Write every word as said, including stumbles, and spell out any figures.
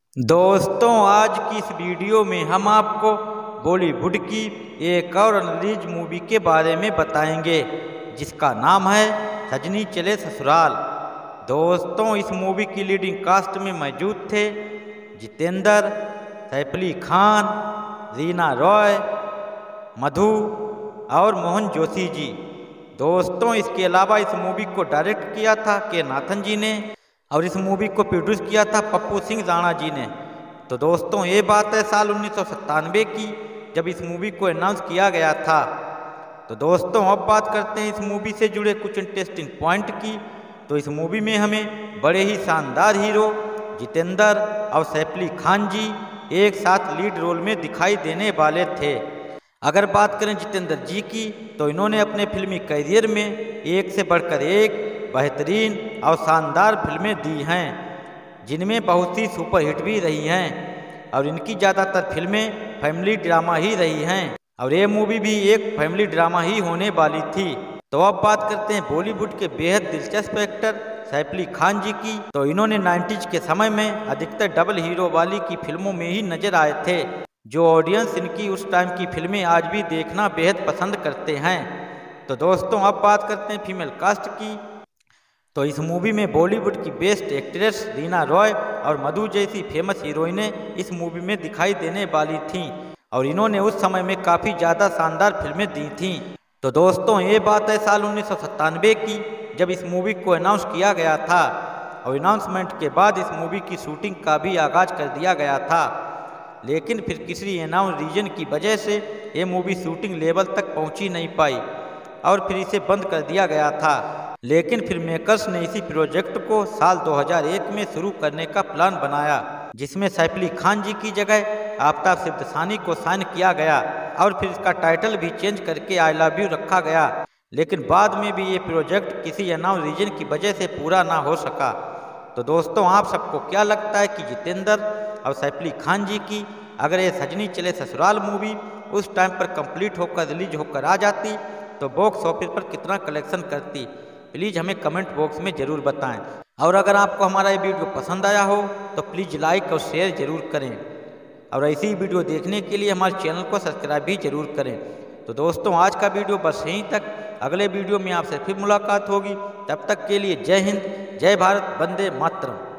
दोस्तों, आज की इस वीडियो में हम आपको बॉलीवुड की एक और रिलीज मूवी के बारे में बताएंगे जिसका नाम है सजनी चले ससुराल। दोस्तों, इस मूवी की लीडिंग कास्ट में मौजूद थे जितेंद्र, सैफ अली खान, रीना रॉय, मधु और मोहन जोशी जी। दोस्तों, इसके अलावा इस मूवी को डायरेक्ट किया था के नाथन जी ने और इस मूवी को प्रोड्यूस किया था पप्पू सिंह राणा जी ने। तो दोस्तों, ये बात है साल उन्नीस सौ सत्तानवे की, जब इस मूवी को अनाउंस किया गया था। तो दोस्तों, अब बात करते हैं इस मूवी से जुड़े कुछ इंटरेस्टिंग पॉइंट की। तो इस मूवी में हमें बड़े ही शानदार हीरो जितेंद्र और सैफ अली खान जी एक साथ लीड रोल में दिखाई देने वाले थे। अगर बात करें जितेंद्र जी की, तो इन्होंने अपने फिल्मी करियर में एक से बढ़कर एक बेहतरीन और शानदार फिल्में दी हैं, जिनमें बहुत सी सुपरहिट भी रही हैं और इनकी ज़्यादातर फिल्में फैमिली ड्रामा ही रही हैं और ये मूवी भी एक फैमिली ड्रामा ही होने वाली थी। तो अब बात करते हैं बॉलीवुड के बेहद दिलचस्प एक्टर सैफ अली खान जी की। तो इन्होंने नाइन्टीज के समय में अधिकतर डबल हीरो वाली की फिल्मों में ही नजर आए थे, जो ऑडियंस इनकी उस टाइम की फिल्में आज भी देखना बेहद पसंद करते हैं। तो दोस्तों, अब बात करते हैं फीमेल कास्ट की। तो इस मूवी में बॉलीवुड की बेस्ट एक्ट्रेस रीना रॉय और मधु जैसी फेमस हीरोइनें इस मूवी में दिखाई देने वाली थीं और इन्होंने उस समय में काफ़ी ज़्यादा शानदार फिल्में दी थीं। तो दोस्तों, ये बात है साल उन्नीस सौ सत्तानवे की, जब इस मूवी को अनाउंस किया गया था और अनाउंसमेंट के बाद इस मूवी की शूटिंग का भी आगाज कर दिया गया था, लेकिन फिर किसी अनाउंस रीजन की वजह से ये मूवी शूटिंग लेवल तक पहुँची नहीं पाई और फिर इसे बंद कर दिया गया था। लेकिन फिर मेकर्स ने इसी प्रोजेक्ट को साल दो हज़ार एक में शुरू करने का प्लान बनाया, जिसमें सैफ अली खान जी की जगह आफ्ताब सिद्दीकी को साइन किया गया और फिर इसका टाइटल भी चेंज करके आई लव यू रखा गया। लेकिन बाद में भी ये प्रोजेक्ट किसी अनाउंस रीजन की वजह से पूरा ना हो सका। तो दोस्तों, आप सबको क्या लगता है कि जितेंद्र और सैफ अली खान जी की अगर ये सजनी चले ससुराल मूवी उस टाइम पर कंप्लीट होकर रिलीज होकर आ जाती तो बॉक्स ऑफिस पर कितना कलेक्शन करती? प्लीज़ हमें कमेंट बॉक्स में ज़रूर बताएं। और अगर आपको हमारा ये वीडियो पसंद आया हो तो प्लीज़ लाइक और शेयर ज़रूर करें और ऐसी ही वीडियो देखने के लिए हमारे चैनल को सब्सक्राइब भी ज़रूर करें। तो दोस्तों, आज का वीडियो बस यहीं तक। अगले वीडियो में आपसे फिर मुलाकात होगी। तब तक के लिए जय हिंद, जय भारत, वंदे मातरम।